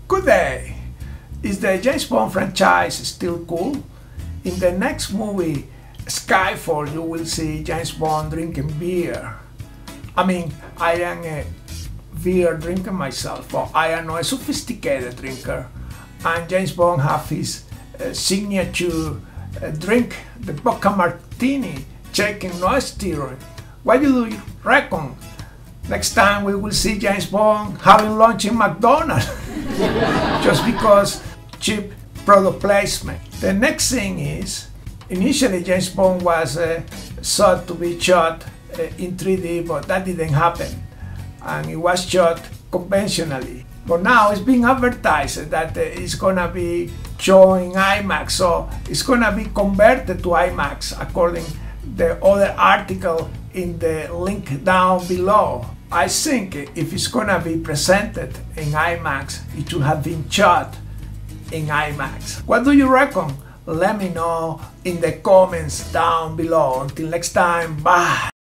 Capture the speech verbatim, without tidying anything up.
Good day. Is the James Bond franchise still cool? In the next movie, Skyfall, you will see James Bond drinking beer. I mean, I am a beer drinker myself, but I am not a sophisticated drinker. And James Bond have his uh, signature uh, drink, the vodka martini, shaken no steering. What do you reckon? Next time we will see James Bond having lunch in McDonald's just because cheap product placement. The next thing is, initially James Bond was uh, thought to be shot uh, in three D, but that didn't happen, and it was shot conventionally. But now it's being advertised that uh, it's gonna be shown in IMAX, so it's gonna be converted to IMAX according to the other article in the link down below. I think if it's gonna be presented in IMAX, it should have been shot in IMAX. What do you reckon? Let me know in the comments down below. Until next time, bye!